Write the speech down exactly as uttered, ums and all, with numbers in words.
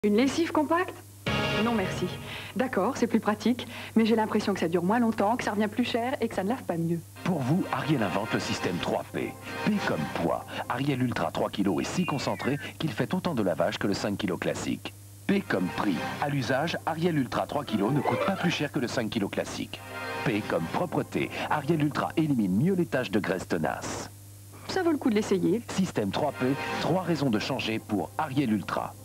Une lessive compacte? Non merci. D'accord, c'est plus pratique, mais j'ai l'impression que ça dure moins longtemps, que ça revient plus cher et que ça ne lave pas mieux. Pour vous, Ariel invente le système trois P. P comme poids. Ariel Ultra trois kilos est si concentré qu'il fait autant de lavage que le cinq kilos classique. P comme prix. À l'usage, Ariel Ultra trois kilos ne coûte pas plus cher que le cinq kilos classique. P comme propreté. Ariel Ultra élimine mieux les taches de graisse tenace. Ça vaut le coup de l'essayer. Système trois P, trois raisons de changer pour Ariel Ultra.